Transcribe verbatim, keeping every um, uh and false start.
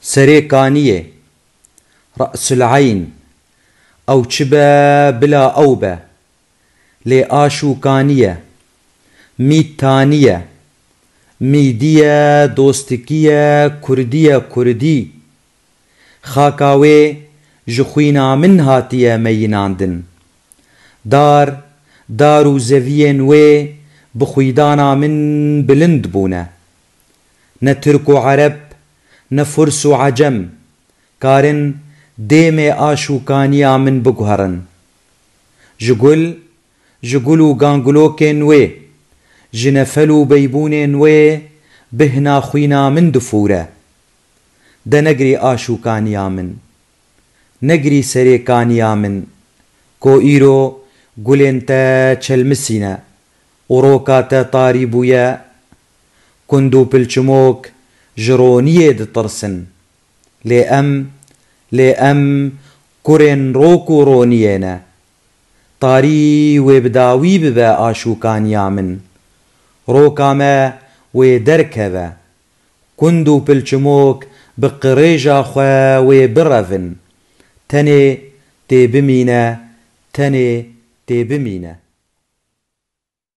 سريكانية رأس العين أو تشبا بلا أوبة لآشوكانية ميتانية ميدية دوستكية كردية كردي خاكاوي جخوينا من هاتية ميناندن دار دارو زفين وي بخويدانا من بلند بونا نتركو عرب نفرسو عجم كارن ديمي آشوكانيا من بقهرن جقل جقلو غانقلوكين وي جنفلو بيبونين وي بهنا خوينا من دفورة دا نقري آشوكانيا من نقري سريكانيا من كو إيرو قلن تا چلمسينا وروكا تا طاريبويا كندو بالجموك جرونية دترسن لأم لأم كورن روكو رونينا طاري وبداوي ببا آشوكانيا من روكاما ودركبا كندو بالجموك بقريجا خوا وبرفن تني تي بمينا تني تي بمينا